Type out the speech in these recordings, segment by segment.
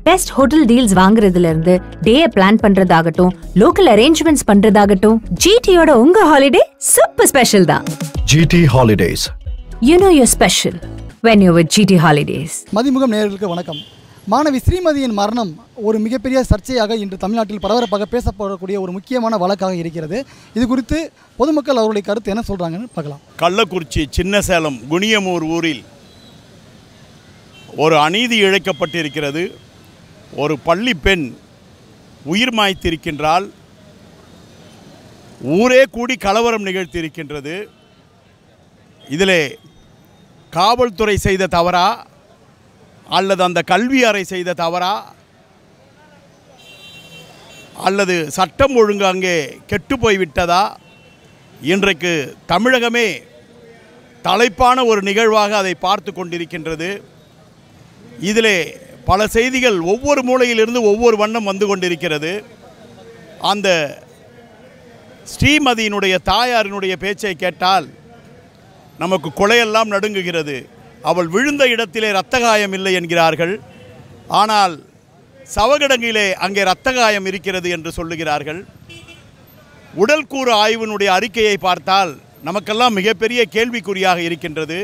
Best hotel deals வாங்குறதுல இருந்து day plan பண்றதாகட்டும், லோக்கல் அரேஞ்ச்மெண்ட்ஸ் பண்றதாகட்டும், ஜிடியோட உங்க ஹாலிடே சூப்பர் ஸ்பெஷல் தான். GT Holidays. You know you're special when you're with GT Holidays. மதிமுகம் நேயர்களுக்கு வணக்கம். மாணவி ஸ்ரீமதியின் மரணம் ஒரு மிகப்பெரிய சர்ச்சையாக இன்று தமிழ்நாட்டில் பரபரப்பாக பேசப்படக்கூடிய ஒரு முக்கியமான வழக்காக இருக்கிறது. இது குறித்து பொதுமக்கள் அவருடைய கருத்து என்ன சொல்றாங்கன்னு பார்க்கலாம். கள்ளக்குறிச்சி சின்ன சேலம் குனியமூர் ஊரில் ஒரு அநீதி இழைக்கப்பட்டிருக்கிறது. ஒரு பள்ளி பெண் உயிர் மாய்த்திருக்கின்றால். ஊரே கூடி கலவரம் நிகழ்த்தியிருக்கின்றது. இதிலே காவல்துறை செய்த தவறா அல்லது அந்த கல்வி அறை செய்த தவறா அல்லது சட்டம் ஒழுங்கு அங்கே கெட்டு போய்விட்டதா? இன்றைக்கு தமிழகமே தலைப்பான ஒரு நிகழ்வாக அதை பார்த்து கொண்டிருக்கின்றது. இதிலே பல செய்திகள் ஒவ்வொரு மூலையிலிருந்து ஒவ்வொரு வண்ணம் வந்து கொண்டிருக்கிறது. அந்த ஸ்ரீமதியினுடைய தாயாரினுடைய பேச்சை கேட்டால் நமக்கு கொலையெல்லாம் நடுங்குகிறது. அவள் விழுந்த இடத்திலே இரத்தகாயம் இல்லை என்கிறார்கள். ஆனால் சவகிடங்கிலே அங்கே இரத்தகாயம் இருக்கிறது என்று சொல்லுகிறார்கள். உடல்கூறு ஆய்வினுடைய அறிக்கையை பார்த்தால் நமக்கெல்லாம் மிகப்பெரிய கேள்விக்குறியாக இருக்கின்றது.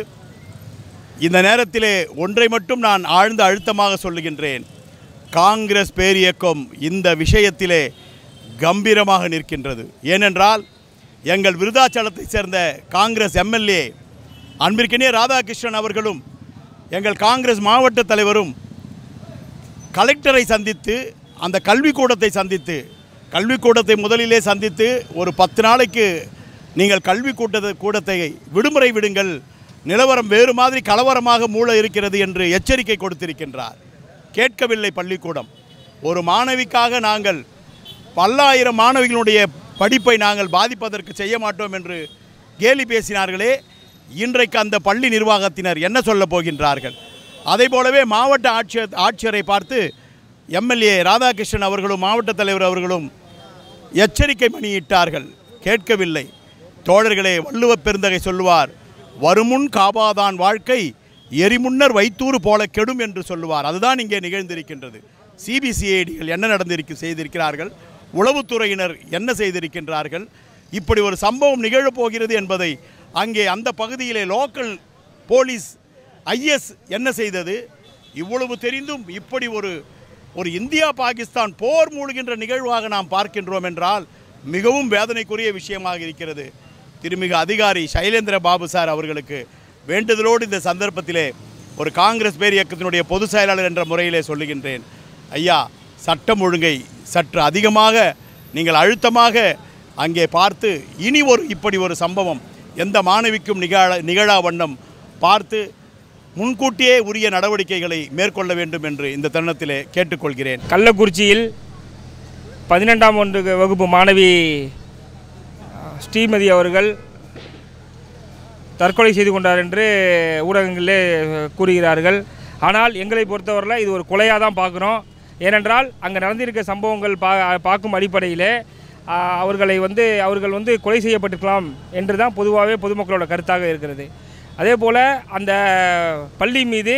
இந்த நேரத்திலே ஒன்றை மட்டும் நான் ஆழ்ந்த அழுத்தமாக சொல்லுகின்றேன். காங்கிரஸ் பேரியக்கம் இந்த விஷயத்திலே கம்பீரமாக நிற்கின்றது. ஏனென்றால் எங்கள் விருதாச்சலத்தை சேர்ந்த காங்கிரஸ் எம்எல்ஏ அன்பிற்கினிய ராதாகிருஷ்ணன் அவர்களும் எங்கள் காங்கிரஸ் மாவட்ட தலைவரும் கலெக்டரை சந்தித்து அந்த கல்விக்கூடத்தை சந்தித்து கல்விக்கூடத்தை முதலிலே சந்தித்து ஒரு 10 நாளைக்கு நீங்கள் கூடத்தை விடுமுறை விடுங்கள், நிலவரம் வேறு மாதிரி கலவரமாக மூள இருக்கிறது என்று எச்சரிக்கை கொடுத்திருக்கின்றார். கேட்கவில்லை பள்ளிக்கூடம். ஒரு மாணவிக்காக நாங்கள் பல்லாயிரம் மாணவிகளுடைய படிப்பை நாங்கள் பாதிப்பதற்கு செய்ய மாட்டோம் என்று கேலி பேசினார்களே, இன்றைக்கு அந்த பள்ளி நிர்வாகத்தினர் என்ன சொல்ல போகின்றார்கள்? அதை போலவே மாவட்ட ஆட்சியரை பார்த்து எம்எல்ஏ ராதாகிருஷ்ணன் அவர்களும் மாவட்ட தலைவர் அவர்களும் எச்சரிக்கை மணியிட்டார்கள். கேட்கவில்லை. தோழர்களே, வள்ளுவ பெருந்தகை சொல்லுவார், வருமுன் காபாதான் வாழ்க்கை எரிமுன்னர் வைத்தூறு போல கெடும் என்று சொல்லுவார். அதுதான் இங்கே நிகழ்ந்திருக்கின்றது. சிபிசிஐடிகள் என்ன செய்திருக்கிறார்கள், உளவுத்துறையினர் என்ன செய்திருக்கின்றார்கள், இப்படி ஒரு சம்பவம் நிகழப்போகிறது என்பதை அங்கே அந்த பகுதியிலே லோக்கல் போலீஸ் ஐஎஸ் என்ன செய்தது? இவ்வளவு தெரிந்தும் இப்படி ஒரு இந்தியா பாகிஸ்தான் போர் மூழ்கின்ற நிகழ்வாக நாம் பார்க்கின்றோம் என்றால் மிகவும் வேதனைக்குரிய விஷயமாக இருக்கிறது. திருமிகு அதிகாரி சைலேந்திர பாபு சார் அவர்களுக்கு வேண்டுதலோடு இந்த சந்தர்ப்பத்திலே ஒரு காங்கிரஸ் பேரியக்கத்தினுடைய பொதுச் செயலாளர் என்ற முறையிலே சொல்லுகின்றேன். ஐயா, சட்டம் ஒழுங்கை சற்று அதிகமாக நீங்கள் அழுத்தமாக அங்கே பார்த்து இனி இப்படி ஒரு சம்பவம் எந்த மாணவிக்கும் நிகழா வண்ணம் பார்த்து முன்கூட்டியே உரிய நடவடிக்கைகளை மேற்கொள்ள வேண்டும் என்று இந்த தருணத்திலே கேட்டுக்கொள்கிறேன். கள்ளக்குறிச்சியில் 12ஆம் வகுப்பு மாணவி ஸ்ரீமதி அவர்கள் தற்கொலை செய்து கொண்டார் என்று ஊடகங்களிலே கூறுகிறார்கள். ஆனால் எங்களை பொறுத்தவரையில் இது ஒரு கொலையாக தான் பார்க்குறோம். ஏனென்றால் அங்கே நடந்திருக்க சம்பவங்கள் பார்க்கும் அடிப்படையிலே அவர்கள் கொலை செய்யப்பட்டிருக்கலாம் என்று தான் பொதுவாகவே பொதுமக்களோட கருத்தாக இருக்கிறது. அதே போல் அந்த பள்ளி மீது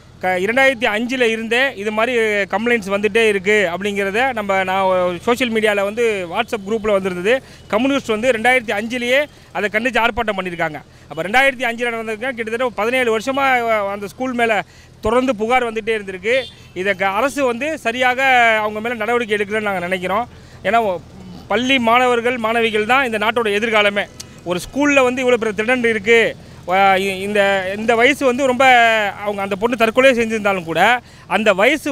2005 இருந்தே இது மாதிரி கம்ப்ளைண்ட்ஸ் வந்துகிட்டே இருக்குது அப்படிங்கிறத நான் சோஷியல் மீடியாவில் வாட்ஸ்அப் குரூப்பில் வந்திருந்தது. கம்யூனிஸ்ட் 2005 அதை கண்டித்து ஆர்ப்பாட்டம் பண்ணியிருக்காங்க. அப்போ 2005 நடந்திருக்காங்க. கிட்டத்தட்ட 17 வருஷமாக அந்த ஸ்கூல் மேலே தொடர்ந்து புகார் வந்துகிட்டே இருந்திருக்கு. இதை அரசு சரியாக அவங்க மேலே நடவடிக்கை எடுக்கலன்னு நாங்கள் நினைக்கிறோம். ஏன்னா பள்ளி மாணவிகள் தான் இந்த நாட்டோட எதிர்காலமே. ஒரு ஸ்கூலில் இவ்வளோ பெரிய திடண்டு இருக்குது. இந்த வயசு ரொம்ப அவங்க அந்த பொண்ணு தற்கொலை செஞ்சிருந்தாலும் கூட அந்த வயசு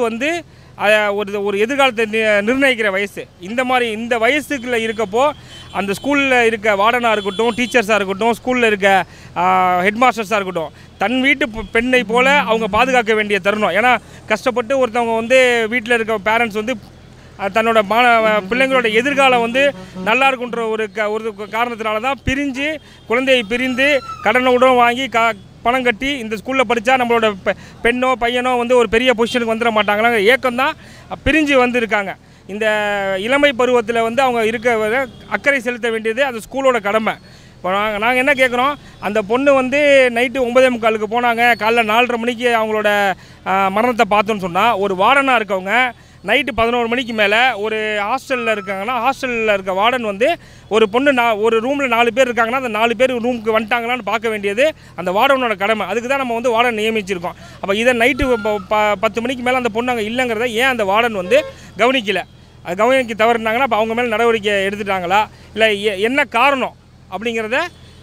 ஒரு எதிர்காலத்தை நிர்ணயிக்கிற வயசு. இந்த வயசுக்குள்ளே இருக்கப்போ அந்த ஸ்கூலில் இருக்க வார்டனாக இருக்கட்டும், டீச்சர்ஸாக இருக்கட்டும், ஸ்கூலில் இருக்க ஹெட் மாஸ்டர்ஸாக இருக்கட்டும், தன் வீட்டு பெண்ணை போல் அவங்க பாதுகாக்க வேண்டிய தருணம். ஏன்னா கஷ்டப்பட்டு ஒருத்தவங்க வீட்டில் இருக்க பேரண்ட்ஸ் தன்னோட பிள்ளைங்களோட எதிர்காலம் நல்லா இருக்குன்ற ஒரு காரணத்தினால தான் குழந்தையை பிரிந்து கடனுடன் வாங்கி பணம் கட்டி இந்த ஸ்கூலில் படித்தா நம்மளோட பெண்ணோ பையனோ ஒரு பெரிய பொசிஷனுக்கு வந்துட மாட்டாங்களாங்க ஏக்கம் தான் பிரிஞ்சு வந்திருக்காங்க. இந்த இளமை பருவத்தில் அவங்க இருக்க அக்கறை செலுத்த வேண்டியது அந்த ஸ்கூலோட கடமை. இப்போ நாங்கள் என்ன கேட்குறோம், அந்த பொண்ணு வந்து நைட்டு 9:45 போனாங்க, காலைல 4:30 மணிக்கு அவங்களோட மரணத்தை பார்த்தோன்னு சொன்னால், ஒரு வார்டனாக இருக்கவங்க நைட்டு 11 மணிக்கு மேலே ஒரு ஹாஸ்டலில் இருக்காங்கன்னா, ஹாஸ்டலில் இருக்க வார்டன் வந்து ஒரு பொண்ணு ஒரு ரூமில் 4 பேர் இருக்காங்கன்னா, அந்த 4 பேர் ரூமுக்கு வந்துட்டாங்களான்னு பார்க்க வேண்டியது அந்த வார்டனோட கடமை. அதுக்கு தான் நம்ம வந்து வார்டன் நியமிச்சிருக்கோம். அப்போ இதை நைட்டு 10 மணிக்கு மேலே அந்த பொண்ணு அங்கே இல்லைங்கிறத ஏன் அந்த வார்டன் வந்து கவனிக்கலை? அது கவனிக்க தவறுனாங்கன்னா அப்போ அவங்க மேலே நடவடிக்கை எடுத்துட்டாங்களா, இல்லை என்ன காரணம் அப்படிங்கிறத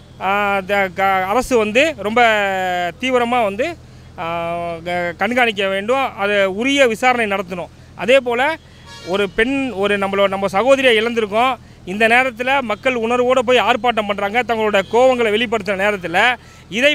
அரசு வந்து ரொம்ப தீவிரமாக வந்து கண்காணிக்க வேண்டும். அதை உரிய விசாரணை நடத்தணும். அதே போல் ஒரு பெண் நம்ம சகோதரியை இழந்திருக்கோம். இந்த நேரத்தில் மக்கள் உணர்வோடு போய் ஆர்ப்பாட்டம் பண்ணுறாங்க. தங்களோட கோவங்களை வெளிப்படுத்துகிற நேரத்தில் இதை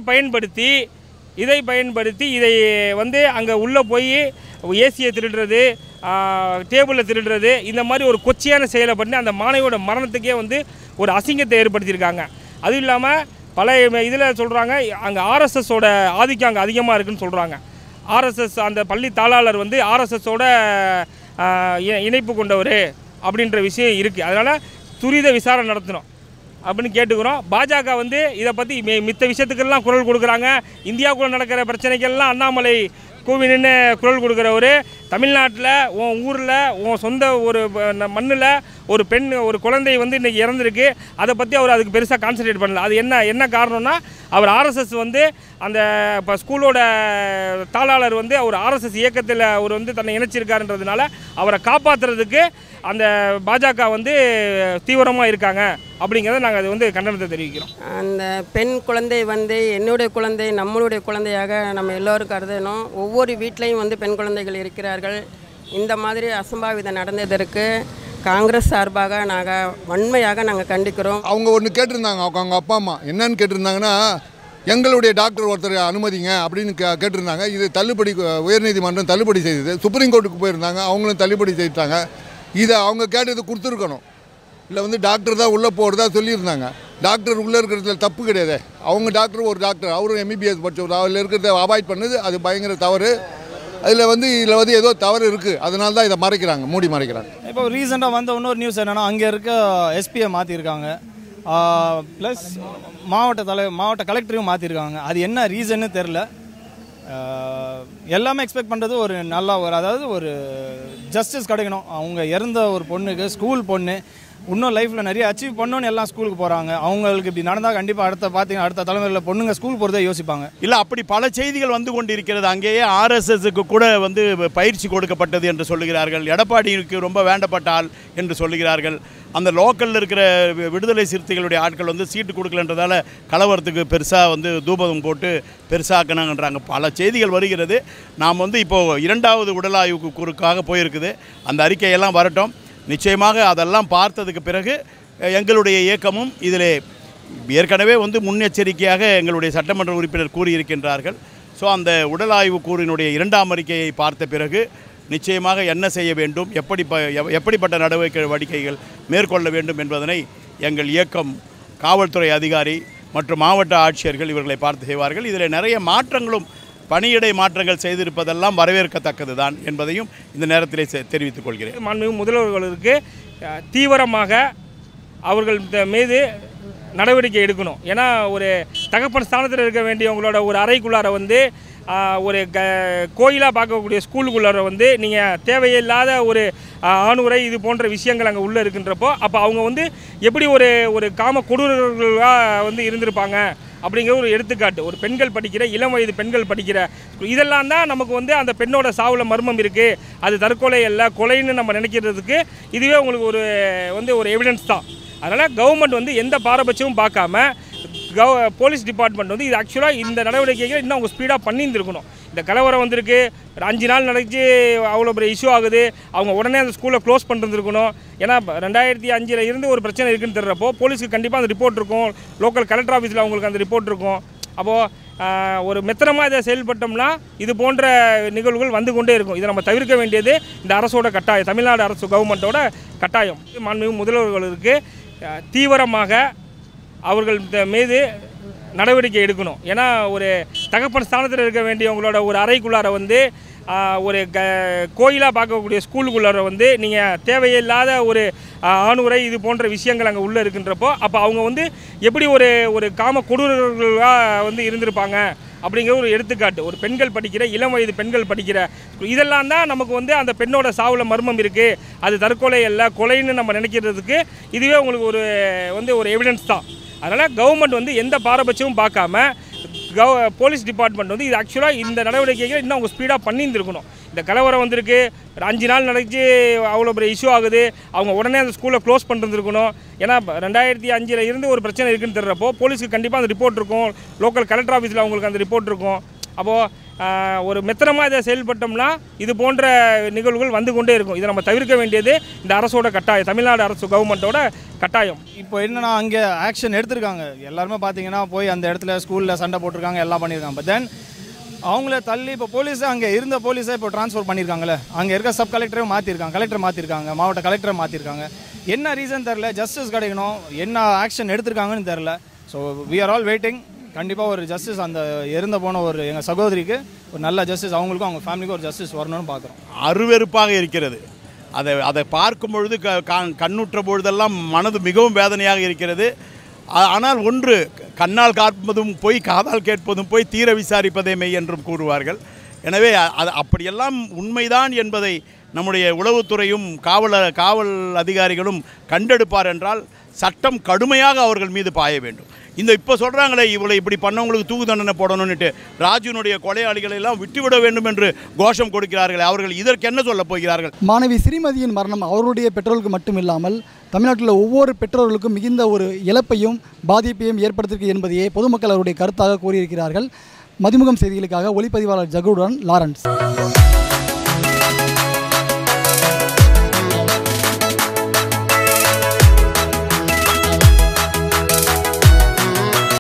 பயன்படுத்தி இதை வந்து அங்கே உள்ளே போய் ஏசியை திருடுறது, டேபிளில் திருடுறது, இந்த மாதிரி ஒரு கொச்சையான செயலை பண்ணி அந்த மாணவியோட மரணத்துக்கே வந்து ஒரு அசிங்கத்தை ஏற்படுத்தியிருக்காங்க. அதுவும் இல்லாமல் பல இதில் சொல்கிறாங்க, அங்கே ஆர்எஸ்எஸோட ஆதிக்கம் அங்கே அதிகமாக இருக்குதுன்னு சொல்கிறாங்க. ஆர்எஸ்எஸ் அந்த பள்ளி தாளாளர் வந்து ஆர்எஸ்எஸோட இணைப்பு கொண்டவர் அப்படின்ற விஷயம் இருக்குது. அதனால் துரித விசாரணை நடத்தணும் அப்படின்னு கேட்டுக்கிறோம். பாஜக வந்து இதை பற்றி மித்த விஷயத்துக்கெல்லாம் குரல் கொடுக்குறாங்க. இந்தியாவுக்குள்ளே நடக்கிற பிரச்சனைக்கெல்லாம் அண்ணாமலை கூவி நின்று குரல் கொடுக்குறவர், தமிழ்நாட்டில் உன் ஊரில் உன் சொந்த ஒரு மண்ணில் ஒரு குழந்தை வந்து இன்றைக்கி இறந்துருக்கு. அதை பற்றி அவர் அதுக்கு பெருசாக கான்சன்ட்ரேட் பண்ணல. அது என்ன காரணம்னா, அவர் ஆர்எஸ்எஸ் வந்து அந்த இப்போ ஸ்கூலோட தாளாளர் வந்து அவர் ஆர்எஸ்எஸ் இயக்கத்தில் அவர் வந்து தன்னை இணைச்சிருக்காருன்றதுனால அவரை காப்பாற்றுறதுக்கு அந்த பாஜக வந்து தீவிரமாக இருக்காங்க அப்படிங்கிறத நாங்கள் அது வந்து கண்டனத்தை தெரிவிக்கிறோம். அந்த பெண் குழந்தை வந்து என்னுடைய குழந்தை, நம்மளுடைய குழந்தையாக நம்ம எல்லோரும் கருதணும். ஒவ்வொரு வீட்லேயும் வந்து பெண் குழந்தைகள் இருக்கிறார்கள். இந்த மாதிரி அசம்பாவிதம் நடந்ததற்கு காங்கிரஸ் சார்பாக நாங்கள் வன்மையாக நாங்கள் கண்டிக்கிறோம். அவங்க ஒன்று கேட்டிருந்தாங்க, அவங்க அப்பா அம்மா என்னன்னு கேட்டிருந்தாங்கன்னா, எங்களுடைய டாக்டர் ஒருத்தர் அனுமதிங்க அப்படின்னு கேட்டிருந்தாங்க. இது தள்ளுபடி, உயர்நீதிமன்றம் தள்ளுபடி செய்தது. சுப்ரீம் கோர்ட்டுக்கு போயிருந்தாங்க, அவங்களும் தள்ளுபடி செய்தாங்க. இதை அவங்க கேட்டது கொடுத்துருக்கணும். இல்லை வந்து டாக்டர் தான் உள்ளே போகிறதா சொல்லியிருந்தாங்க. டாக்டர் உள்ளே இருக்கிறதுல தப்பு கிடையாது. அவங்க டாக்டர் ஒரு டாக்டர், அவரும் எம்பிபிஎஸ் படித்தவர், அதில் இருக்கிறத அவாய்ட் பண்ணது அது பயங்கர தவறு. இதில் வந்து ஏதோ தவறு இருக்குது, அதனால தான் இதை மறைக்கிறாங்க, மூடி மறைக்கிறாங்க. இப்போ ரீசெண்டாக வந்த இன்னொரு நியூஸ் என்னென்னா, அங்கே இருக்க எஸ்பியை மாற்றிருக்காங்க, ப்ளஸ் மாவட்ட கலெக்டரையும் மாற்றிருக்காங்க. அது என்ன ரீசன்னு தெரில. எல்லாமே எக்ஸ்பெக்ட் பண்ணுறது ஒரு நல்லா அதாவது ஒரு ஜஸ்டிஸ் கிடைக்கணும். அவங்க இறந்த ஒரு பொண்ணுக்கு, ஸ்கூல் பொண்ணு இன்னும் லைஃப்பில் நிறைய அச்சீவ் பண்ணணுன்னு எல்லாம் ஸ்கூலுக்கு போகிறாங்க. அவங்களுக்கு இப்படி நடந்தால் கண்டிப்பாக அடுத்த தலைமுறையில் பொண்ணுங்க ஸ்கூல் போகிறதே யோசிப்பாங்க. இல்லை, அப்படி பல செய்திகள் வந்து கொண்டிருக்கிறது. அங்கேயே ஆர்எஸ்எஸ்க்கு கூட வந்து பயிற்சி கொடுக்கப்பட்டது என்று சொல்லுகிறார்கள். எடப்பாடிக்கு ரொம்ப வேண்டப்பட்ட ஆள் என்று சொல்லுகிறார்கள். அந்த லோக்கலில் இருக்கிற விடுதலை சிறுத்தைகளுடைய ஆட்கள் வந்து சீட்டு கொடுக்கலன்றதால கலவரத்துக்கு பெருசாக வந்து தூபம் போட்டு பெருசாக்கணுன்றாங்க. பல செய்திகள் வருகிறது. நாம் வந்து இப்போது 2வது உடலாய்வுக்கு கூறுக்காக போயிருக்குது. அந்த அறிக்கையெல்லாம் வரட்டும். நிச்சயமாக அதெல்லாம் பார்த்ததுக்கு பிறகு எங்களுடைய இயக்கமும் இதில் ஏற்கனவே வந்து முன்னெச்சரிக்கையாக எங்களுடைய சட்டமன்ற உறுப்பினர் கூறியிருக்கின்றார்கள். ஸோ அந்த உடலாய்வு கூறினுடைய 2ஆம் அறிக்கையை பார்த்த பிறகு நிச்சயமாக என்ன செய்ய வேண்டும், எப்படிப்பட்ட நடவடிக்கைகள் மேற்கொள்ள வேண்டும் என்பதனை எங்கள் இயக்கம், காவல்துறை அதிகாரி மற்றும் மாவட்ட ஆட்சியர்கள் இவர்களை பார்த்து செய்வார்கள். இதில் நிறைய மாற்றங்களும் பணியிடை மாற்றங்கள் செய்திருப்பதெல்லாம் வரவேற்கத்தக்கது தான் என்பதையும் இந்த நேரத்திலே தெரிவித்துக் கொள்கிறேன். மாண்புமிகு முதல்வர்களுக்கு தீவிரமாக அவர்கள் மீது நடவடிக்கை எடுக்கணும். ஏன்னா ஒரு தகப்பன் ஸ்தானத்தில் இருக்க வேண்டியவங்களோட ஒரு அறைக்குள்ளார வந்து ஒரு கோயிலாக பார்க்கக்கூடிய ஸ்கூலுக்குள்ளார வந்து நீங்கள் தேவையில்லாத ஒரு ஆணுரை இது போன்ற விஷயங்கள் அங்கே உள்ளே இருக்கின்றப்போ அப்போ அவங்க வந்து எப்படி ஒரு காம கொடூரர்களாக வந்து இருந்திருப்பாங்க அப்படிங்கிற ஒரு எடுத்துக்காட்டு. ஒரு பெண்கள் படிக்கிற, இளம் வயது பெண்கள் படிக்கிற, இதெல்லாம் தான் நமக்கு வந்து அந்த பெண்ணோட சாவில் மர்மம் இருக்குது, அது தற்கொலை அல்ல கொலைன்னு நம்ம நினைக்கிறதுக்கு இதுவே உங்களுக்கு ஒரு எவிடன்ஸ் தான். அதனால் கவர்மெண்ட் வந்து எந்த பாரபட்சமும் பார்க்காம போலீஸ் டிபார்ட்மெண்ட் வந்து இது ஆக்சுவலாக இந்த நடவடிக்கைகள் இன்னும் அவங்க ஸ்பீடாக பண்ணியிருந்துருக்கணும். இந்த கலவரம் வந்திருக்கு, ஒரு 5 நாள் நடந்துச்சு, அவ்வளோ பெரிய இஷ்யூ ஆகுது, அவங்க உடனே அந்த ஸ்கூலை க்ளோஸ் பண்ணிருந்துருக்கணும். ஏன்னா 2005 இருந்து ஒரு பிரச்சனை இருக்குன்னு தெரிறப்போ போலீஸுக்கு கண்டிப்பாக அந்த ரிப்போர்ட் இருக்கும், லோக்கல் கலெக்டர் ஆஃபீஸில் அவங்களுக்கு அந்த ரிப்போர்ட் இருக்கும். அப்போது ஒரு மெத்தனமாக இதை செயல்பட்டோம்னா இது போன்ற நிகழ்வுகள் வந்து கொண்டே இருக்கும். இதை நம்ம தவிர்க்க வேண்டியது இந்த அரசோட கட்டாயம், தமிழ்நாடு அரசு கவர்மெண்ட்டோட கட்டாயம். மாண்புமிகு முதல்வர்களுக்கு தீவிரமாக அவர்கள் மீது நடவடிக்கை எடுக்கணும். ஏன்னா ஒரு தகப்பன் ஸ்தானத்தில் இருக்க வேண்டியவங்களோட ஒரு அறைக்குள்ளார வந்து ஒரு கோயிலாக பார்க்கக்கூடிய ஸ்கூலுக்குள்ளார வந்து நீங்கள் தேவையில்லாத ஒரு ஆணுரை இது போன்ற விஷயங்கள் அங்கே உள்ளே இருக்கின்றப்போ அப்போ அவங்க வந்து எப்படி ஒரு காம கொடூரர்களாக வந்து இருந்திருப்பாங்க அப்படிங்கிற ஒரு எடுத்துக்காட்டு. ஒரு பெண்கள் படிக்கிற இளம் வயது பெண்கள் படிக்கிற இதெல்லாம் தான் நமக்கு வந்து அந்த பெண்ணோட சாவில் மர்மம் இருக்குது, அது தற்கொலை அல்ல கொலைன்னு நம்ம நினைக்கிறதுக்கு இதுவே உங்களுக்கு ஒரு எவிடன்ஸ் தான். அதனால் கவர்மெண்ட் வந்து எந்த பாரபட்சமும் பார்க்காம போலீஸ் டிபார்ட்மெண்ட் வந்து இது ஆக்சுவலாக இந்த நடவடிக்கைகள் இன்னும் அவங்க ஸ்பீடாக பண்ணியிருந்துருக்கணும். இந்த கலவரம் வந்திருக்கு, ஒரு 5 நாள் நடந்துச்சு, அவ்வளோ பெரிய இஷ்யூ ஆகுது, அவங்க உடனே அந்த ஸ்கூலை க்ளோஸ் பண்ணிருந்துருக்கணும். ஏன்னா 2005 இருந்து ஒரு பிரச்சனை இருக்குன்னு தெரிறப்போ போலீஸுக்கு கண்டிப்பாக அந்த ரிப்போர்ட் இருக்கும், லோக்கல் கலெக்டர் ஆஃபீஸில் அவங்களுக்கு அந்த ரிப்போர்ட் இருக்கும். அப்போது ஒரு மெத்தனமாக இதை செயல்பட்டோம்னா இது போன்ற நிகழ்வுகள் வந்து கொண்டே இருக்கும். இதை நம்ம தவிர்க்க வேண்டியது இந்த அரசோட கட்டாயம், தமிழ்நாடு அரசு கவர்மெண்ட்டோட கட்டாயம். இப்போ என்னன்னா அங்கே ஆக்ஷன் எடுத்திருக்காங்க, எல்லாருமே பார்த்தீங்கன்னா போய் அந்த இடத்துல ஸ்கூலில் சண்டை போட்டிருக்காங்க, எல்லாம் பண்ணியிருக்காங்க. பட் தென் அவங்கள தள்ளி இப்போ போலீஸை அங்கே இருந்த போலீஸை இப்போ ட்ரான்ஸ்ஃபர் பண்ணியிருக்காங்களே, அங்கே இருக்க சப் கலெக்டரையும் மாற்றிருக்காங்க, கலெக்டர் மாற்றிருக்காங்க, மாவட்ட கலெக்டரை மாற்றிருக்காங்க. என்ன ரீசன் தெரில, ஜஸ்டிஸ் கிடைக்கணும், என்ன ஆக்ஷன் எடுத்திருக்காங்கன்னு தெரில. So we are all waiting. கண்டிப்பாக ஒரு ஜஸ்டிஸ் அந்த இறந்து போன எங்கள் சகோதரிக்கு ஒரு நல்ல ஜஸ்டிஸ், அவங்களுக்கும் அவங்க ஃபேமிலிக்கும் ஒரு ஜஸ்டிஸ் வரணும்னு பார்க்குறோம். அருவெறுப்பாக இருக்கிறது. அதை பார்க்கும் பொழுது கண்ணுற்ற பொழுதெல்லாம் மனது மிகவும் வேதனையாக இருக்கிறது. ஆனால் ஒன்று, கண்ணால் காப்பதும் போய் காதால் கேட்பதும் போய் தீர விசாரிப்பதே மெய் என்றும் கூறுவார்கள். எனவே அது அப்படியெல்லாம் உண்மைதான் என்பதை நம்முடைய உளவுத்துறையும் காவல் அதிகாரிகளும் கண்டெடுப்பார் என்றால் சட்டம் கடுமையாக அவர்கள் மீது பாய வேண்டும். இப்போ சொல்கிறாங்களே இவளை இப்படி பண்ணவங்களுக்கு தூக்கு தண்டனை போடணும்னுட்டு, ராஜுனுடைய கொலையாளிகளை எல்லாம் விட்டுவிட வேண்டும் என்று கோஷம் கொடுக்கிறார்கள். அவர்கள் இதற்கு என்ன சொல்ல போகிறார்கள்? மாணவி ஸ்ரீமதியின் மரணம் அவருடைய பெற்றோருக்கு மட்டும் இல்லாமல் தமிழ்நாட்டில் ஒவ்வொரு பெற்றோர்களுக்கும் மிகுந்த ஒரு இழப்பையும் பாதிப்பையும் ஏற்படுத்தியிருக்கு என்பதையே பொதுமக்கள் அவருடைய கருத்தாக கூறியிருக்கிறார்கள். மதிமுகம் செய்திகளுக்காக ஒளிப்பதிவாளர் ஜகுடன் லாரன்ஸ்.